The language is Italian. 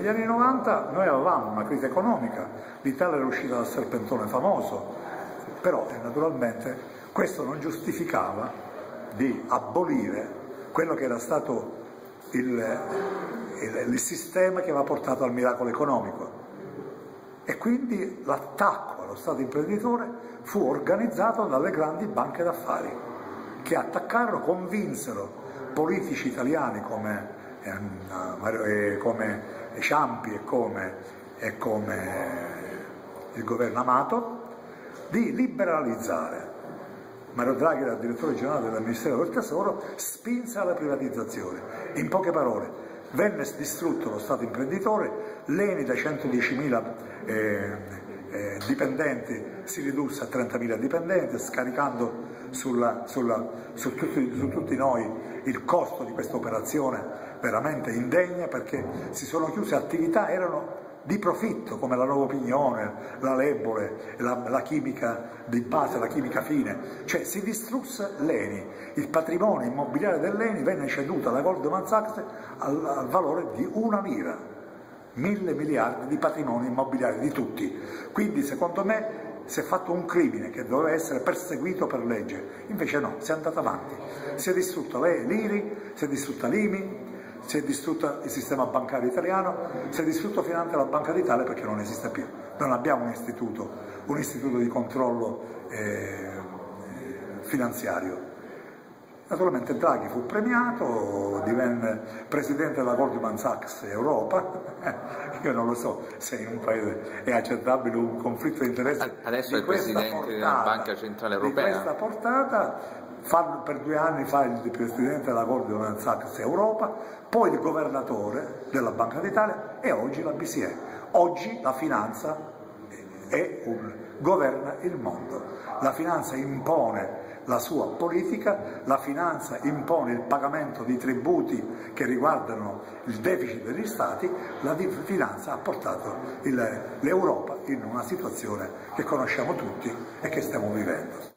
negli anni 90 noi avevamo una crisi economica, l'Italia era uscita dal serpentone famoso, però naturalmente questo non giustificava di abolire quello che era stato il sistema che aveva portato al miracolo economico. E quindi l'attacco allo Stato imprenditore fu organizzato dalle grandi banche d'affari, che attaccarono, convinsero politici italiani come Ciampi e come il governo Amato di liberalizzare. Mario Draghi era direttore generale del Ministero del Tesoro, spinse alla privatizzazione. In poche parole, venne distrutto lo Stato imprenditore, l'ENI da 110.000 dipendenti si ridusse a 30.000 dipendenti, scaricando su tutti noi il costo di questa operazione veramente indegna, perché si sono chiuse attività, erano di profitto, come la Nuova Pignone, la Lebole, la chimica di base, la chimica fine, cioè si distrusse l'ENI, il patrimonio immobiliare dell'ENI venne ceduto alla Goldman Sachs al valore di 1 lira, 1.000 miliardi di patrimonio immobiliare di tutti. Quindi secondo me si è fatto un crimine che doveva essere perseguito per legge, invece no, si è andato avanti, si è distrutta l'IRI, si è distrutta l'IMI, si è distrutto il sistema bancario italiano, si è distrutto finanche la Banca d'Italia, perché non esiste più. Non abbiamo un istituto di controllo finanziario. Naturalmente Draghi fu premiato, divenne presidente della Goldman Sachs Europa. Io non lo so se in un paese è accettabile un conflitto di interessi. Adesso è il presidente della Banca Centrale Europea. Di questa portata. Per 2 anni fa il presidente della Goldman Sachs Europa, poi il governatore della Banca d'Italia e oggi la BCE. Oggi la finanza governa il mondo, la finanza impone la sua politica, la finanza impone il pagamento di tributi che riguardano il deficit degli stati, la finanza ha portato l'Europa in una situazione che conosciamo tutti e che stiamo vivendo.